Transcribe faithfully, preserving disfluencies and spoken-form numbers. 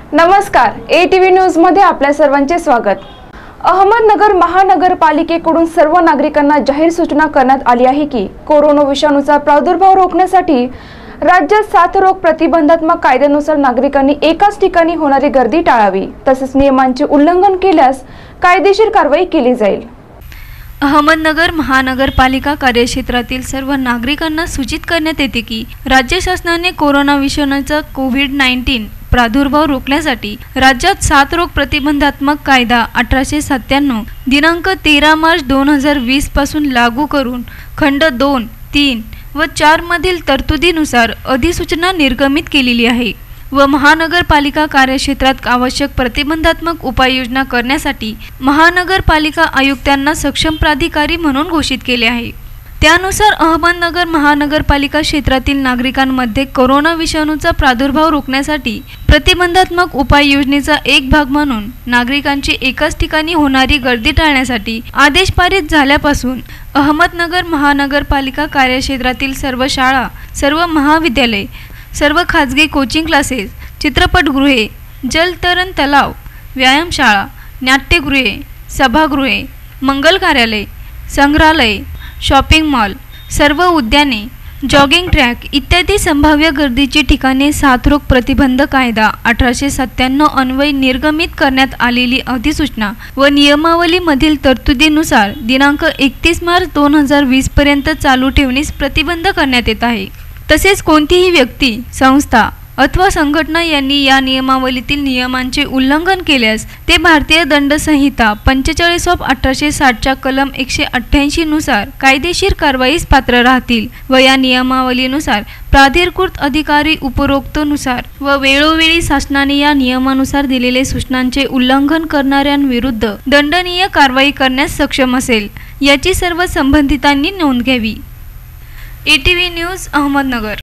नमस्कार, ATV news मध्ये आपल्या सर्वांचे स्वागत। अहमदनगर महानगरपालिकेकडून सर्व नागरिकांना जाहीर सूचना करण्यात आली आहे की कोरोना विषाणूचा प्रादुर्भाव रोखण्यासाठी राज्यात साथरोग प्रतिबंधात्मक कायद्यानुसार नागरिकांनी एकाच ठिकाणी होणारी गर्दी टाळावी, तसेच नियमांचे उल्लंघन केल्यास कायदेशीर कारवाई केली जाईल। अहमदनगर महानगरपालिका कार्यक्षेत्रातील सर्व नागरिकांना सूचित करण्यात येते की राज्य शासनाने कोरोना विषाणूचा कोविड नाईन्टीन प्रादुर्भाव रोखण्यासाठी राज्यात साथरोग प्रतिबंधात्मक कायदा अठराशे सत्त्याण्णव दिनांक तेरा मार्च दोन हजार वीस पासून लागू करून खंड दोन, तीन व चार मधील तरतुदीनुसार अधिसूचना निर्गमित केलेली आहे व महानगरपालिका कार्यक्षेत्रात आवश्यक प्रतिबंधात्मक उपाययोजना करण्यासाठी महानगरपालिका आयुक्तांना सक्षम प्राधिकारी म्हणून घोषित केले आहे। त्यानुसार अहमदनगर महानगरपालिका क्षेत्रातील नागरिकांमध्ये कोरोना विषाणूचा प्रादुर्भाव रोखण्यासाठी प्रतिबंधात्मक उपाययोजनेचा एक भाग म्हणून नागरिकांची एकाच ठिकाणी होणारी गर्दी टाळण्यासाठी आदेश पारित झाल्यापासून अहमदनगर महानगरपालिका कार्यक्षेत्रातील सर्व शाळा, सर्व महाविद्यालय, सर्व खाजगी कोचिंग क्लासेस, चित्रपटगृहे, जलतरण तलाव, व्यायामशाळा, नाट्यगृहे, सभागृहे, मंगल कार्यालय, संग्रहालय, शॉपिंग मॉल, सर्व उद्याने, जॉगिंग ट्रॅक इत्यादी संभाव्य गर्दीची ठिकाणे साथरोग प्रतिबंध कायदा अठराशे सत्त्याण्णव अन्वये निर्गमित करण्यात आलेली अधिसूचना व नियमावलीमधील तरतुदीनुसार दिनांक एकतीस मार्च दोन हजार वीस पर्यंत चालू ठेवण्यास प्रतिबंध करण्यात येत आहे। तसेच कोणतीही व्यक्ती, संस्था अथवा संघटना यांनी या नियमावलीतील नियमांचे उल्लंघन केल्यास ते भारतीय दंड संहिता पंचेचाळीस ऑफ अठराशे साठच्या कलम एकशे अठ्ठ्याऐंशी नुसार कायदेशीर कारवाईस पात्र राहतील व या नियमावलीनुसार प्राधिकृत अधिकारी उपरोक्तनुसार व वेळोवेळी शासनाने या नियमानुसार दिलेले सूचनांचे उल्लंघन करणाऱ्यांविरुद्ध दंडनीय कारवाई करण्यास सक्षम असेल, याची सर्व संबंधितांनी नोंद घ्यावी। ATV news Ahmednagar.